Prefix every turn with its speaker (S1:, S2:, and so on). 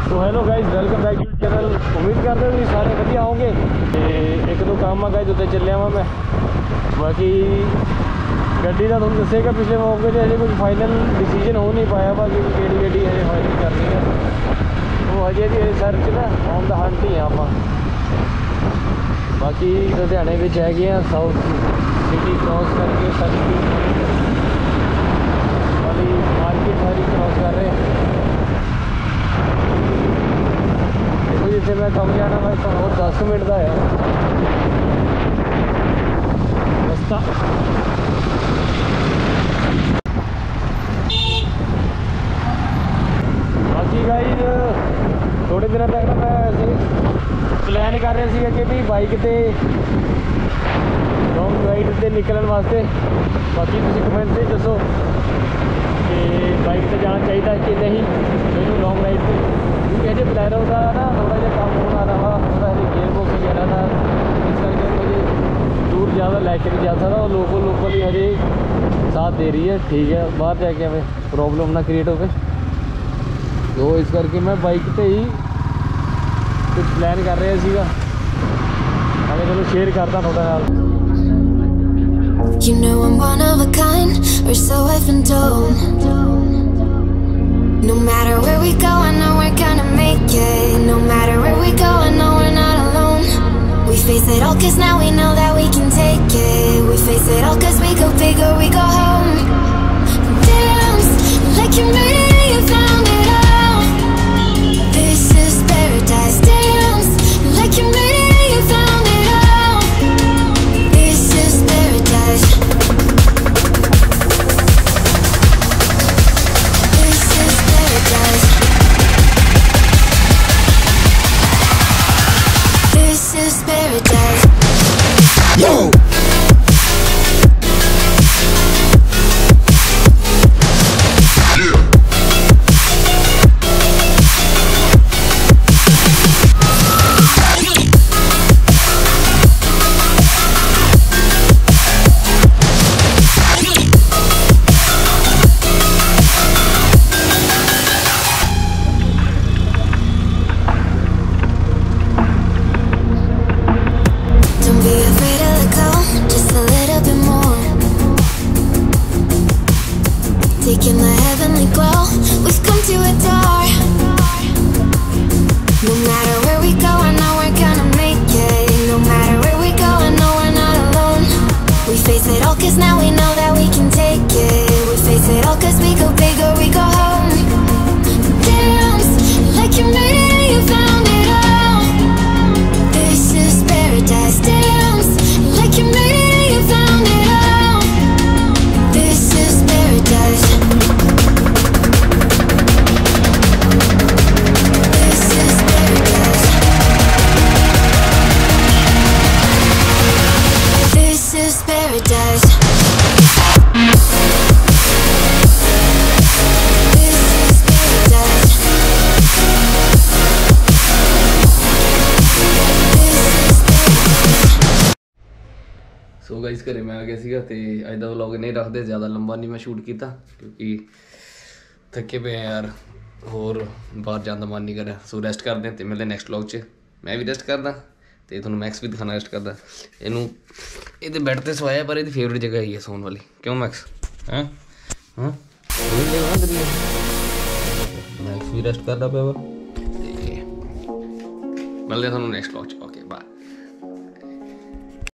S1: तो hello guys, welcome back to channel. उम्मीद करते हो कि सारे बढ़िया होंगे। एक दो काम आ गाइज उत्ते चलिया वा मैं। बाकी गड्डी का तुम दसेगा पिछले मौके से अजे कुछ फाइनल डिसीजन हो नहीं पाया वा कि केड़ी गड्डी अजे फाइनल करनी है। वो अजे भी सर्च ना ऑन द हंट ही हैं आप। बाकी लुधियाने में है साउथ सिटी क्रॉस करके सर्च वाली मार्केट सारी क्रॉस कर रहे हैं। जिसे मैं कम जाना भाई तो और 10 मिनट का है रास्ता। बाकी गाइस थोड़े दिन तक मैं ऐसे प्लान कर रहा था कि भी बाइक से लॉन्ग राइड से निकलने वास्ते। बाकी तुम कमेंट से दसो कि बाइक से जाना चाहिए कि नहीं मैंने लॉन्ग राइड से, क्योंकि अजय बलैरो का ना थोड़ा जहा काम होना रहा, थोड़ा गेयर बॉक्स वगैरह था, इस करके मुझे दूर ज़्यादा लेके नहीं जा सकता और लोकल ही अजय साथ दे रही है। ठीक है, बाहर जाके हमें प्रॉब्लम ना क्रिएट हो गए, तो इस करके मैं बाइक पे ही कुछ प्लान कर रहा सीगा। मैं चलो शेयर करता थोड़ा नाल।
S2: You know I'm one of a kind, or so I've been told. No matter where we go, I know we're gonna make it. No matter where we go, I know we're not alone. We face it all cause now we know that we can take it. We face it all cause we go big or we go home. Dance like you made it and you found it all. This is paradise. Dance like you made it and you found it all. This is paradise. This is paradise. Yo! Taking the heavenly glow, we've come to adore. No matter where we go, I know we're gonna make it. No matter where we go, I know we're not alone. We face it all cause now we know that we can take it. We face it all cause we go big or we go home. Dance like you made it and you found it all. This is paradise. Dance like you made it and you found it all. This is paradise.
S1: So guys घरे मैं आ गया सीगा ते अज दा vlog नहीं रखते, ज़्यादा लंबा नहीं मैं शूट किया क्योंकि थके पे यार, होर बाहर जाने का मन नहीं कर रहा। सो रेस्ट करते हैं तो मिलते नैक्सट व्लॉग च। मैं भी रेस्ट करदा तो थोड़ा मैक्स भी दिखाना रेस्ट करदा। इनू ये बैड पर सवाया पर ये फेवरेट जगह ही है सोन वाली, क्यों मैक्स? हाँ हाँ मैक्स भी रेस्ट करता पे मिलते थोड़ा नैक्सट व्लॉग च। Okay bye.